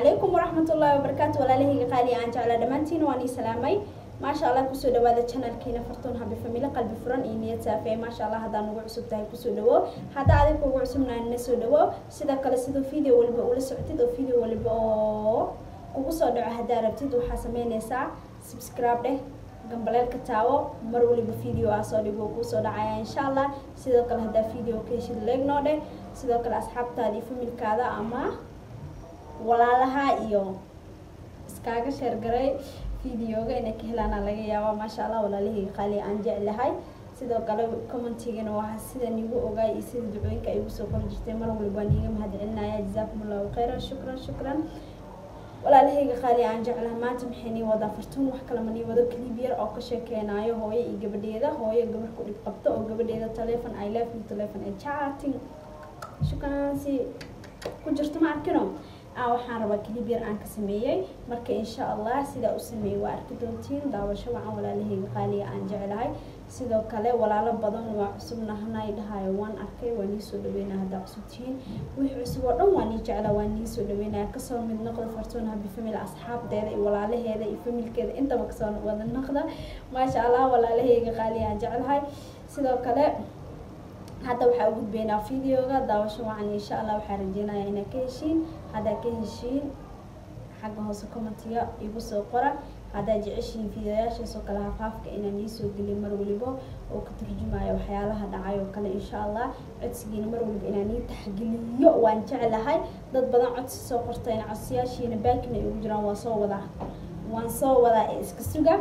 عليكم ورحمة الله وبركاته ولا لهي قالي عن جعل دمانتين واني سلامي ما شاء الله كسو دوا هذا channel كينا فرتون هبي فاميلا قلب فرن إني تسافي ما شاء الله هذا نوع عصب تاعي كسو دوا هذا عادي كوع عصبنا النسو دوا سيدا كلا سيدو فيديو ولا سعتي دو فيديو ولا كوكسو دوا هذا ربتي وحاسمين نسا سبسكرايب ده جنبالك كتاو مرولي بفيديو أصلي بوكسو دعايا إن شاء الله سيدا كلا هذا فيديو كيش الليجنو ده سيدا كلا أصحاب تادي فاميل كذا أما ولا لها إيو إسكاجا شرقري فيديوغا إنك هلانا لغا يابا ما شاء الله ولا لهي قالي عن جعلهاي سيدو قالوا كومنتيغن وها سيدا نيغو اوغاي اي سيدا دعوينكا ايغو سو كور جرتay mar walba niga mahad celinaya jazakumullahu khairan shukran ولا لهي قالي عن جعلها ما تمحيني ودا فرتون wax kala mani wado clip yar oo ka sheekeenayo hooyo iyo gabadheeda hooyo gabar ku dhib qabto oo gabadheeda telephone I love you telephone and chatting shukran si ku jirto ma arkino waxaan rabaa clip yar aan ka sameeyay marka insha Allah sida u sameeyay waa arki doontiin daawasho waxaan walaalahayga qaaliga aan jecelahay sidoo kale walaalo badan waa cusubnahay dhahay waan arkay waan soo dhaweynaa hada cusubtiin wixii cusub oo dhan waan jecelahay waan soo dhaweynaa ka soo mid noqdo fartoon habi family asxaabteeda iyo walaalaheeda iyo familkeeda intaba ka soo wada noqda ma sha Allah walaalahayga qaaliga aan jecelahay sidoo kale هذا waxa ugu gudbeenaa fiidiyoga daawasho waxaan insha Allah waxaan rajeynayaa inaad ka heshiin hada ka heshiin xagga hoose commentiga igu soo qora hada jeceshiin fiidiyoyaasha soo kala hafaafka inaan soo geliyo mar waliba oo ka turjumayo waxyaalaha dhacay oo kale insha Allah codsigiina mar waliba inaan taxgiliyo waan jecelahay dad badan codsi soo qortay in codsiyaashiina baakina ugu jiraan waan soo wada iska suga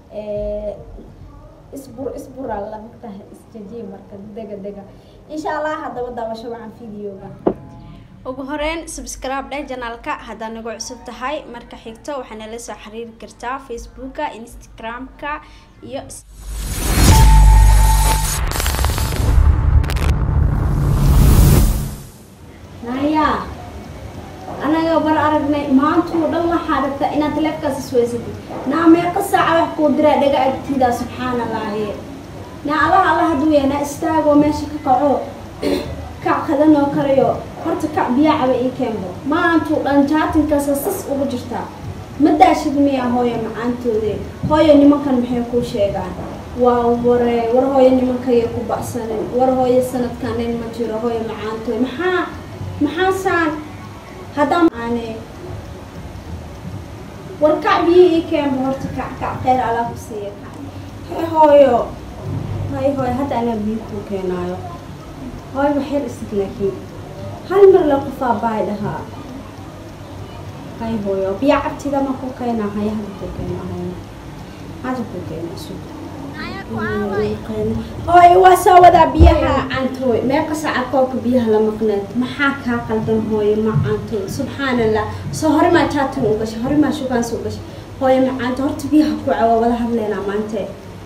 اسبور الله مقطع استجيب مركز دقة إن شاء الله هذا بدأ وشو عن فيديوغا وبهرين سبسكرايب ده جنالك هذا نقول عصبت هاي مركز حيكتو وحنا لسه حرير كرتا فيسبوكا انستغرامكا يس نايا أنا قبل أرجعني ما أنتو والله حاربت إن تلفك سويسدي نعم قصة على قدرة دقة ابتدا سبحان الله نا الله هدوية نا استاغ وماشي كقعو كع خذنا وكريو هرت كع بيع بأي كمبو ما أنتو لانجاتن كسسس وجرتا مداش دمية هوية مع أنتو ذي هوية نمكن محيكو شيئان ور هوية نمكن يكو بأسن ور هوية سنة كانين مجرى هوية مع أنتو محاسان هذا يعني والكعبي كم هرتكع كعقير على بسيك هاي هذا أنا بيكو كنايو هاي بحير استكلاكي هل مر لقفا بايدها هاي بيعبتي ذا ما كو كينا هاي هذا كو كينا شو هاي واسوا ذا بيها عنتوي ما قص عقوك بيها لما قنت محاكا قلدم هاي مع عنتوي سبحان الله سهر ما تاتن وقش هر ما شو كان سوقش هاي مع عنتو هرت بيها كوعوا ولا هبلنا مانتي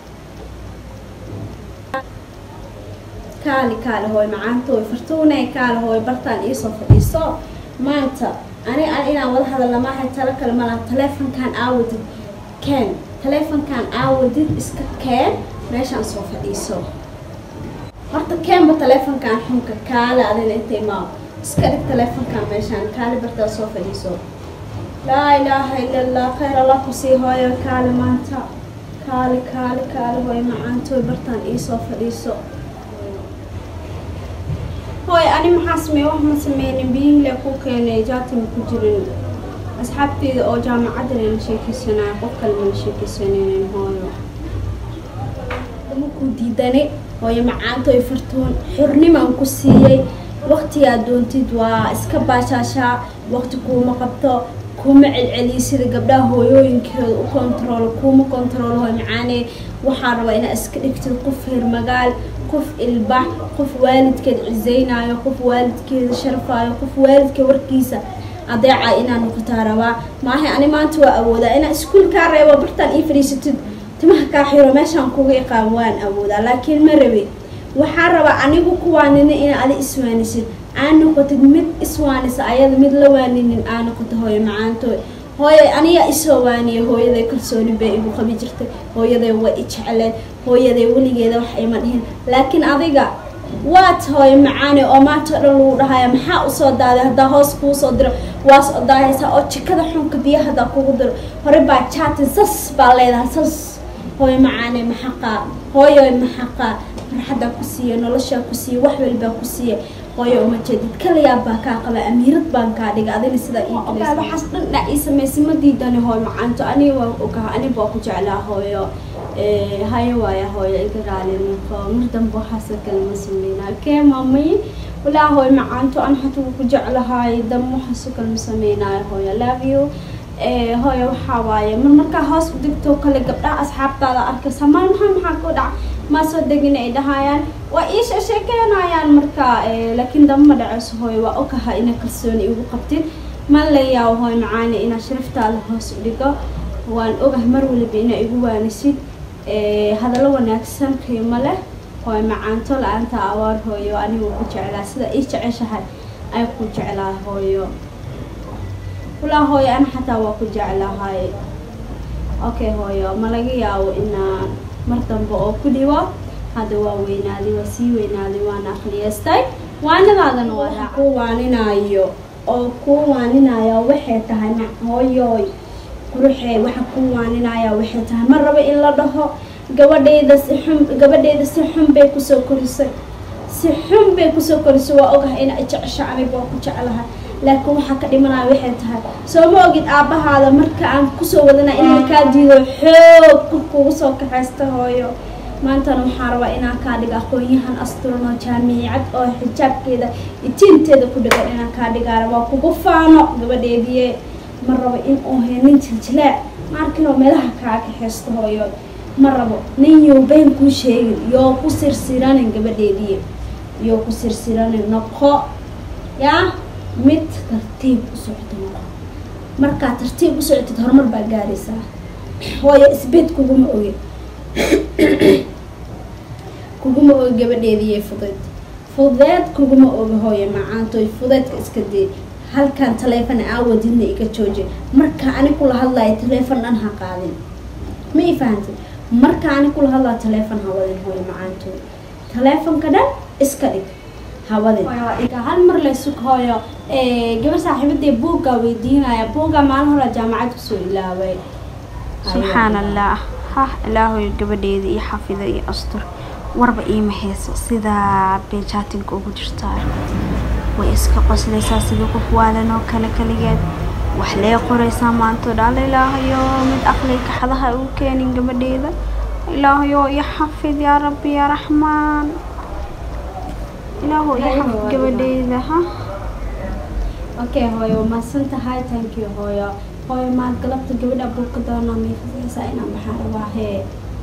كالي هاي مع عنتوي فرتوني كالي هاي برتان إيصو مانتا أنا ولا هذا لما حد ترك الملا تلفون كان عاود تلفون كان عاود إسكت كان ماشي أنصف فديسو هرت كان بتلفون كان حمك كالا على الانتماء اسكت تلفون كان ماشي كالا برتا صوف فديسو لا إله إلا الله خير الله قصي هاي كالا مانتا كالا هاي معانتو برتان إيصو فديسو هاي أنا محاسمي وهم سميني بيه لكوك يعني جاتي مكجرين أصحابتي أو جامعة اللي شيكي سنة قفل من شيكي سنين هاي مكو ديداني هاي معانتو يفرتون حرني ما نكسيي وقتي أدونتي دوا إسكباشاشا وقت كوما قبطو كوما العلي سيدا قبلها هويو ينكرو وكونترول كوما كونترول هاي معاني وحاروا إنا إسكريكتو قفهر مقال قف البح قف والدك عزينايو قف والدك شرفايو قف والدك وركيسة أضيعة إنا نقطاروا ما هي أنا ما أنتوا أودا إنا إسكول كاري وبرتان إفريستد تمهكا حيرو ماشان كوغي قاوان أودا لكن مربي وحاروا أنيقو كوانين إنا أدي إسوانيسين أنا قتد مد إسوانيس أيضا مد لوانين أنا قد هوي معانتو هوي أنا إسواني هوي ذي كلسوني بيبو خبيجرتك هوي ذي وإتشعلين هوي ذي ولي جيدا وحيمانهن لكن أضيقا waad hooy macaane oo maanta dhan lagu dhahaya maxaa usoo daaday haddaa hoos kuu soo diro waas odaahaysaa oo jikada xunka biyaha haddaa kugu diro hore baa jaatin sas baa leedahay sas hooy macaane maxaqaa hooyoy maxaqaa farxaddaa ku siiye noloshaa ku siiye wax walbaa ku siiye hooyo uma jeedid kaliyaa baa kaa qaba amiirad baan kaa dhiga adina sidaa waxaas dhan dhac ii samaysa ma diidani hooy macaanto aniga waa ogaha aniga waa ku jeclaa hooyo hayo waaya hooyo iga raaliniqo mar dambe waxaasoo kale ma sameynaa kee maamay walaa hooy macaanto an xatuu ku jeclahay dam waxaasoo kale ma sameynaayo hooyo love you hooyo waxaa waaye markaa hoos u degtoo kale gabdhaha asxaabtaada arkaysa maxaa ku dhac ma soo degin ay dhahayaan waa ii sheekeynayaan markaa laakiin dama ma dhaceyso hooyo waa okaha ina kalsooni igu qabtid ma la yaabo hooy macaane inaa sharaftaada hoos u dhigo waan ogahay mar waliba inaa igu waanisid hadallo wanaagsan qiimo leh hooy macaanto la-aanta awaar hooyo anigu ku jeclaa sida ii jeceshahay ay ku jeclaa hooyo walaa hooyo ana xataa waa ku jeclahay okay hooyo ma laga yaabo inaa mar dambe oo ku dhibo hadda waa weynaaday waa sii weynaaday waana aqliyeystay waanadaadana waa ku waaninayo oo ku waaninaya waxay tahay hooyoy quruxee waxa ku waaninaya waxay tahay ma rabo in la dhaho gabadheeda si xun bay kusoo korisay waa ogahay ina jecesha aniga waa ku jeclahay laakiin waxaa ka dhimanaya waxay tahay soo ma ogid aabbahaada marka aan kusoo wadana inay kaa diido xoog kugu soo kaxaysta hooyo maantana waxaan rabaa inaan kaa dhiga aqoon-yahan asturno jaamicad oo xijaabkeeda itiinteeda ku dhigan inaan kaa dhigaa rabaa kugu faano gabadheediye ma rabo in uu hay nin jiljilaac maarkinoo meelaha kaa kaxaysto hooyo ma rabo nin yow been kuu sheegin yoo ku sirsiranin gabadheediye yoo ku sirsiranin noqo yaa mid tartiib u socota noqo markaa tartiib u socotid horumar baa gaaraysaa hooyo isbeed kuguma oge gabadheediye fudeed kuguma oga hooyo macaantoy fudeedka iska dee halkan taleefon aawadidna iga jooje markaa ani kula hadlayo taleefon dhan ha qaadin ma ii fahantay markaa ani kula hadlayo taleefon ha wadin hooyo macaantoy taleefonka dhan iska dhig hawadin hal mar laysug hooyo gabar saaxiibadee buuggaa weydiinaya buuggaa maalin hore jaamacad kusoo ilaaway subxaan allah ilaahoy gabadheeda iyo xafida iyo astur warba iima hayso sidaa bay jaatinka ugu jirtaa way iska qoslaysaa sidii qof waalanoo kale kaligeed wax lee qoraysaa maanto dhaala ilaahayo mid aqli kaxadaha ugu keenin gabadheeda ilaahayo iyo xafid yaa rabbi yaa raxmaan ilaahu iyo xafid gabadheeda okay hooyo maasan tahay thank you hooyo maad galabta gabadha buuka doonaa miifasaysaa inaan baxaan rabaa hee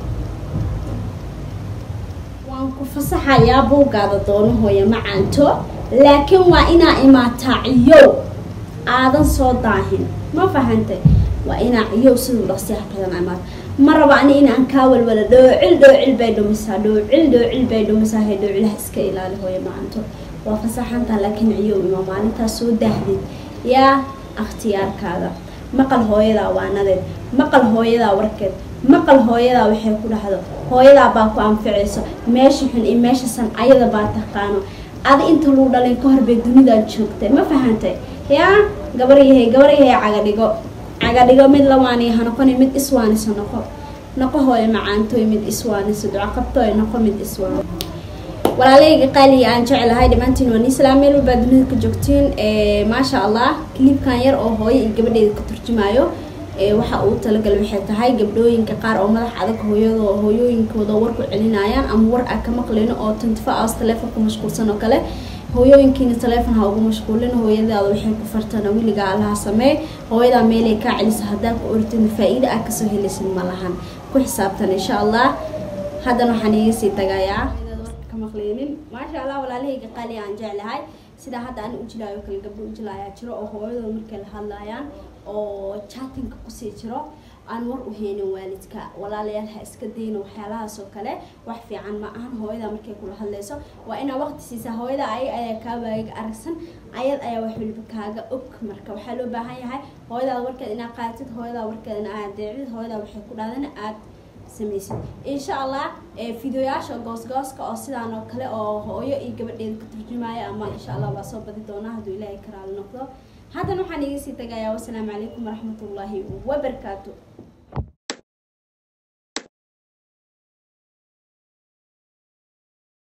waan ku fasaxayaa buuggaada doono hooyo macaanto laakiin waa inaa imaataa ciyow aadan soo daahin ma fahantay waa inaa ciyow siduu dhaqsiyaha badan imaata ma raba ani inaan kaa walwala dhoocil bay dhumisaa hee dhoocilaha iska ilaali hooyo macaanto waa fasaxantaa laakiin ciyow ima maalintaas soo daahdid yaa akhtiyaarkaada maqal hooyadaa waanadeed maqal hooyadaa warkeed maqal hooyadaa waxay ku dhahdo hooyadaa baa ku anficayso meesha xun iyo meesha san ayada baa taqaano adi inta lagu dhalin ka hor bay dunidaa joogtay ma fahantay yaa gabaryahay cagadhigo mid lawaaniya ha noqoni mid iswaaniso noqo hooyo macaantoy mid iswaaniso duco qabtooy noqo mid iswaan walaaleyga qaaliga aan jecelahay dhammaantiin waan islaam meel walbaa dunida ka joogtiin maasha allah clipkan yar oo hooyo iyo gabadheeda ka turjumaayo waxa uu talagalay waxay tahay gabdhooyinka qaar oo madax adag hooyooyinkooda war ku celinayaan ama war aan ka maqleyno oo 24 hours telefonka mashquulsan oo kale hooyooyinkiina teleefon ha ugu mashquulin hooyadaada waxay ku fartaan wiliga allaha samee hooyadaa meelay kaa celisa haddaa ku ortin faa'iido aad kasoo helaysin ma lahan ku xisaabtan insha allah haddana waxaan iga sii tagayaa maqleynin maasha allah walaalahayga qaali aan jeclahay sida hadda aan u jilaayo kale gabdho u jilaaya jiro oo hooyadooda markay la hadlayaan oo chattingka kusii jiro aan war u haynin waalidka walaalayaal ha iska dayno waxyaalahaas oo kale wax fiican ma ahan hooyada markay kula hadlayso waa inaa waqti siisaa hooyada ayaa kaa waaga aragsan ayad ayaa wax waliba kaaga og marka waxaa loo baahan yahay hooyadaada warkeed inaad qaadatid hooyadaada warkeedana aad deecid hooyada waxay ku dhahdana aad samaysid insha Allah fiidiyoyaasha goosgooska oo sidaan oo kale oo hooyo iyo gabadheeda ka turjumaya ama insha Allah waa soo badi doonaa hadduu Ilaahay karaal noqdo haddana waxaan iga sii tagayaa wassalaamu calaykum waraxmatullaahi wabarakaatuh